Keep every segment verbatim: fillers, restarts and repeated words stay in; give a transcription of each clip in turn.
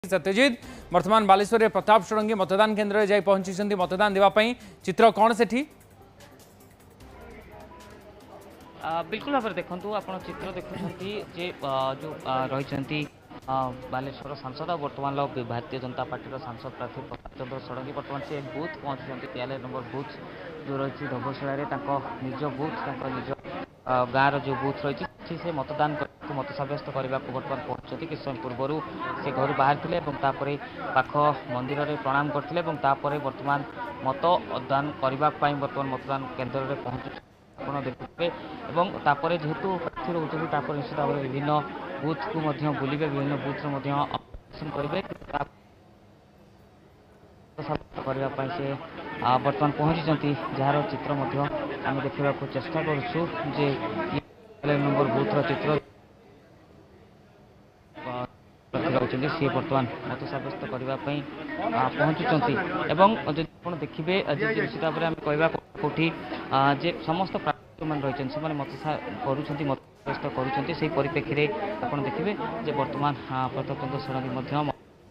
सत्यजित वर्तमान बालेश्वर प्रताप षडंगी मतदान केन्द्र में जाई पहुंची मतदान देवाई चित्र कौन से बिल्कुल भाव देखु आप चित्र देखुं जे जो रही बालेश्वर सांसद बर्तमान भारतीय जनता पार्टी सांसद प्रार्थी प्रताप चंद्र षडंगी बर्तमान से बूथ पहुंचुंट तेयालीस नंबर बूथ जो रही धोबशाला निज बूथ निज गाँव जो बूथ रही से मतदान मत सब्यस्त करने को बर्तमान पहुंचती कि समय पूर्व से घर बाहर थे और पाख मंदिर में प्रणाम करते बर्तमान मतदान करने बर्तमान मतदान केन्द्र में पहुँचु देखुए और जेहेतु प्रार्थी रोचे निश्चित भाव में विभिन्न बूथ को बुलिबे विभिन्न बूथ करेंगे करने से बर्तमान पहुँची जार चित्र आम देखा चेष्टा करुँ नंबर बूथ चित्र सी बर्तमान मत सब्यस्त करने पहुँचुंट देखिए निश्चित भाव में आम कह कौटी जे समस्त प्रार्थी मैंने रही से मत कर मत सब्यस्त कर परिप्रेक्षी आप देखिए जे बर्तमान प्रताप चंद्र षडंगी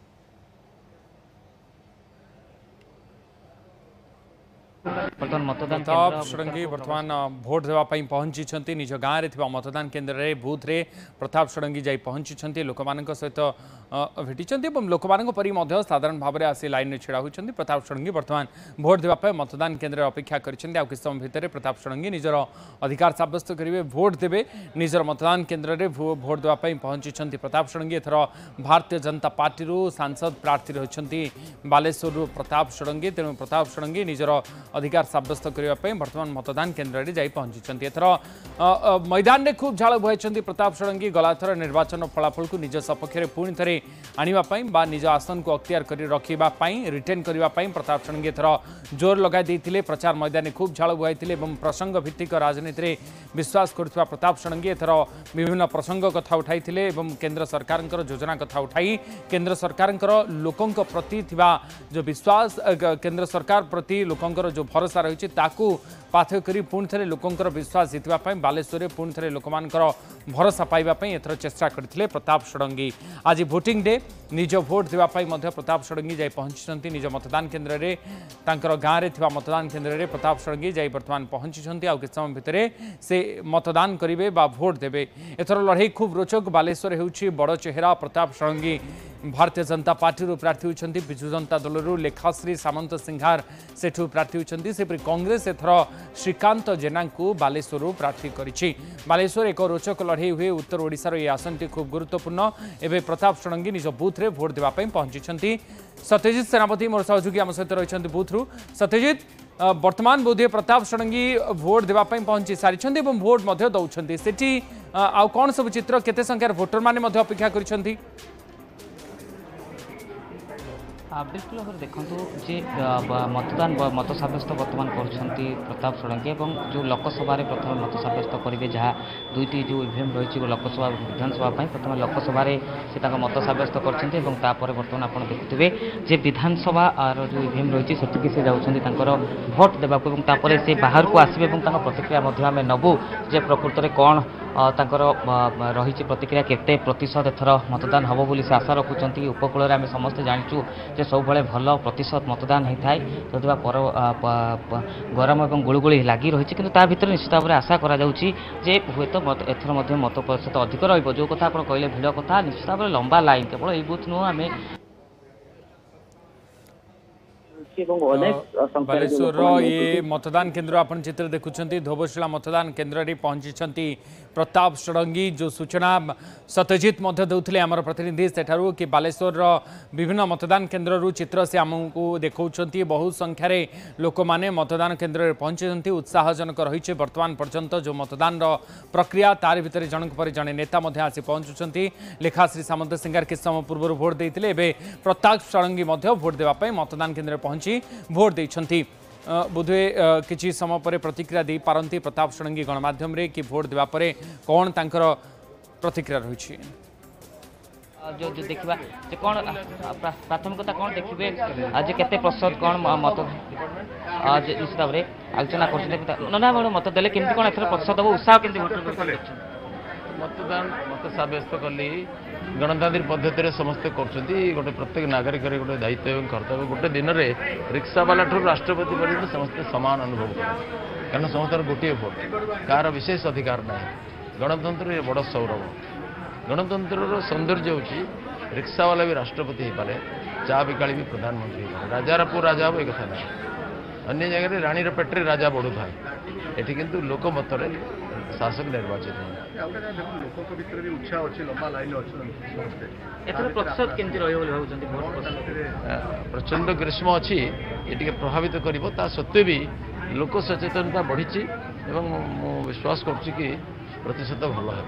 प्रताप षडंगी वर्तमान भोट देवाई पहुंची निज गाँव में मतदान केन्द्र में बूथ रे प्रताप षडंगी जाई पहुंची लोक सहित भेटी लोक परी साधारण भाव में आसी लाइन में छिड़ा होती प्रताप षडंगी वर्तमान भोट देवाई मतदान केन्द्र अपेक्षा कर कि समय भितर प्रताप षडंगी निजर अधिकार सब्यस्त करेंगे भोट देवे निजर मतदान केन्द्र में भोट देवाई पहुंची प्रताप षडंगी एथर भारतीय जनता पार्टी सांसद प्रार्थी रही बालेश्वर प्रताप षडंगी तेणु प्रताप षडंगी निजर अधिकार सब्यस्त करने बर्तमान मतदान केन्द्र में जाई पहुंची एथर मैदान में खूब झाड़ बुहाई प्रताप षडंगी गलाथर निर्वाचन फलाफल को निज सपक्ष में पुणी थे आने बा निज आसन को अख्तियार कर रखापी रिटेन करने प्रताप षडंगी एथर जोर लगाई प्रचार मैदान में खूब झाड़ बुहाई प्रसंग भित्तिक राजनीति में विश्वास करुवा प्रताप षडंगी एथर विभिन्न प्रसंग कथा उठाई केंद्र सरकार योजना कथा उठाई केंद्र सरकार लोकों प्रति जो विश्वास केंद्र सरकार प्रति लोकंर जो भरोसा रही पाथय कर पुणी थे लोकंर विश्वास जीतवाई बालेश्वर पुणी थे लोक भरोसा पाइबापी एथर चेष्टा करते प्रताप षडंगी आज भोटिंग डे निज भोट देवाई प्रताप षडंगी जाई पहुंची निज मतदान केन्द्र में गाँव में मतदान केन्द्र में प्रताप षडंगी जाई बर्तमान पहुंची कि समय भितर से मतदान करेंगे भोट देवे एथर लड़ाई खूब रोचक बालेश्वर होउछि बड़ चेहरा प्रताप षडंगी भारतीय जनता पार्टी प्रार्थी होती विजु जनता दलर लेखाश्री सामंत सिंहार सेठू प्रार्थी होती सेपरी कांग्रेस एथर श्रीकांत जेना को बालेश्वर प्रार्थी करिछि बालेश्वर एक रोचक लड़ाई हुए उत्तर ओडिशार ये आसनटी खूब गुरुत्वपूर्ण एवं प्रताप षडंगी निज बूथ रे वोट देवाई पहुंची सत्यजित सेनापति मोर सहयोगी आम सहित रही बूथ्रु सत्यजित वर्तमान बोधे प्रताप षडंगी भोट देवाई पहुंची सारी भोट दौरान से आउ कौन सब चित्र केते संख्यार भोटर माने अपेक्षा करिसेंती बिल्कुल भाव देखूँ जे मतदान मत सब्यस्त बर्तमान कर प्रताप षडंगी और जो लोकसभा प्रथम मत सब्यस्त करेंगे जहाँ दुईटी जो इवीएम रही लोकसभा विधानसभा प्रथम लोकसभा से मत सब्यस्त कर बर्तमान आप देखुए जे विधानसभा जो इवीएम रही से जाऊँगी भोट देवाक से बाहर को आसवे प्रतिक्रिया आम नबू जे प्रकृत में कौन तांकर रही प्रतिक्रिया केते प्रतिशत एथर मतदान हम बोली से आशा रखुंट उपकूल आम समस्ते जाचु जे सब भले भल प्रतिशत मतदान होता है तो पर गरम और गुड़गुड़ी लगी रही है कि भर निश्चित भाव में आशा करे हुए तो एथर मत प्रतिशत अधिक रही जो कथा आप कहले भिड़ कथा निश्चित भाव में लंबा लाइन केवल यही बूथ नुह आम बालेश्वर ये मतदान केन्द्र आपन चित्र देखुंट धोबशाला मतदान केन्द्र में पहुंची प्रताप षडंगी जो सूचना सत्यजित देते आमर प्रतिनिधि सेठारु कि बालेश्वर विभिन्न मतदान केन्द्र चित्र से आमको देखा बहु संख्यार लोक मैंने मतदान केन्द्र में पहुंची उत्साहजनक रही बर्तमान पर्यंत जो मतदान प्रक्रिया तार भीतर जनक पर जड़े नेता आसी पहुंचुंट लेखाश्री सामंत सिंगार किस समय पूर्व भोट देते प्रताप षडंगी भोट देवाई मतदान केन्द्र में पहुंची भोट देइछंती बोधे किसी समय पर प्रतिक्रिया दे पारंती प्रताप षडंगी गणमाध्यम रे कि भोट देवा परे कौन तांकर प्रतिक्रिया रही जो जो देखा कौन प्राथमिकता कौन देखिए आज केते प्रतिशत कौन मत निश्चित भाव में आलोचना कर मत देले केमती कौन एथर प्रतिशत उत्साह केमती मतदान मत सब्यस्त कली गणतांत्रिक पद्धति समस्ते कर गोटे प्रत्येक नागरिक गोटे दायित्व एवं कर्तव्य गोटे दिन में रिक्सावाला ठूँ राष्ट्रपति पर्यटन समस्ते सामान अनुभव करें कारण समस्त गोटे भोट कार विशेष अधिकार ना गणतंत्र ये बड़ सौरभ गणतंत्र सौंदर्य हूँ रिक्सावाला भी राष्ट्रपति हो पारे चा बिकाली भी प्रधानमंत्री हो राजार पु राजा हो एक कथा ना अन्य जगह राणी पेट्रे राजा बढ़ू था ये किंतु लोकमत शासक निर्वाचित प्रचंड ग्रीष्म अच्छी ये प्रभावित कर सत्वे भी लोक सचेतनता बढ़ी विश्वास करुच्ची कि प्रतिशत भल है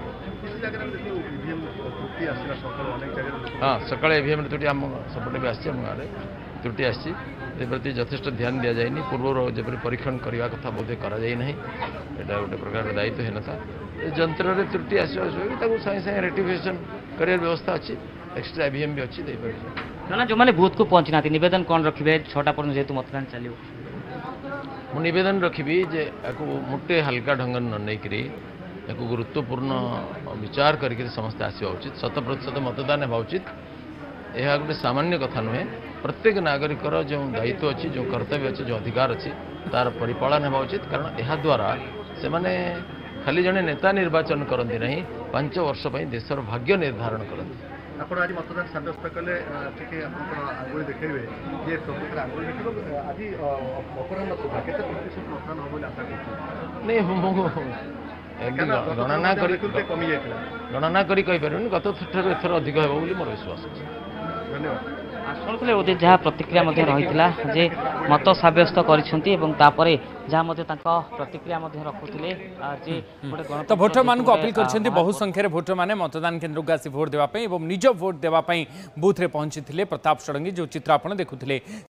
हाँ सका ईवीएम त्रुटि आम सपटे भी आम गाँव त्रुटि आसी प्रति यथेष ध्यान दि जाए पूर्व जब परीक्षण करने कथा बोधे करा ना यहाँ गोटे प्रकार दायित्व है था जंत्र में त्रुटि आसवा सागे सागे रेक्टिफिकेशन कर व्यवस्था अच्छी एक्सट्रा ईवीएम भी अच्छी ना जो मैंने बूथ को पहुंची ना निवेदन कौन रखिए छटा पर जेहतु मतदान चलो मु निवेदन रखी जे मोटे हल्का ढंग न नहींकरी या गुरुत्वपूर्ण विचार करके समस्ते आसवा उचित शत प्रतिशत मतदान होगा उचित यह गोटे सामान्य कथा नुहे प्रत्येक नागरिकर जो दायित्व अच्छी जो कर्तव्य अच्छी जो अधिकार अच्छी तार परिपालन होगा उचित कारण यह द्वारा से माने खाली जड़े नेता निर्वाचन करती नहीं पांच वर्ष पर देशर भाग्य निर्धारण करती ଆପଣ ଆଜି ମତଦାନ ସାବ୍ୟସ୍ତ କଲେ ଟିକେ ଆପଣଙ୍କର ଆଙ୍ଗୁଳି ଦେଖେଇବେ ଯେ ପ୍ରକୃତରେ ଆଙ୍ଗୁଳି ଦେଖିବ ଆଜି ଅପରାହ୍ନ ସୁଦ୍ଧା କେତେ ପ୍ରତିଶତ ମତଦାନ ହେବ ବୋଲି ଆଶା କରୁଛନ୍ତି ନାଇଁ ମୁଁ ଗଣନା କରି କମି ଯାଇଥିଲା ଗଣନା କରି କହିପାରିବିନି ଗତ ଠାରୁ ଏଥର ଅଧିକ ହେବ ବୋଲି ମୋର ବିଶ୍ୱାସ ଅଛି ଧନ୍ୟବାଦ ଶୁଣୁଥିଲେ ଉଦିତ ଯାହା ପ୍ରତିକ୍ରିୟା ମଧ୍ୟ ରହିଥିଲା ଯେ ମତ ସାବ୍ୟସ୍ତ କରିଛନ୍ତି ଏବଂ ତାପରେ ଯାହା ମଧ୍ୟ ତାଙ୍କ ପ୍ରତିକ୍ରିୟା ମଧ୍ୟ ରଖୁଥିଲେ ଯେ ଗୋଟେ ତ ଭୋଟର ମାନଙ୍କୁ ଅପିଲ କରିଛନ୍ତି ବହୁ ସଂଖ୍ୟାରେ ଭୋଟର ମାନେ मतदान केन्द्र को आसी भोट देवा एवं निज भोट देवा बुथ रे पहुंची प्रताप षडंगी जो चित्र आपण देखुଥିଲେ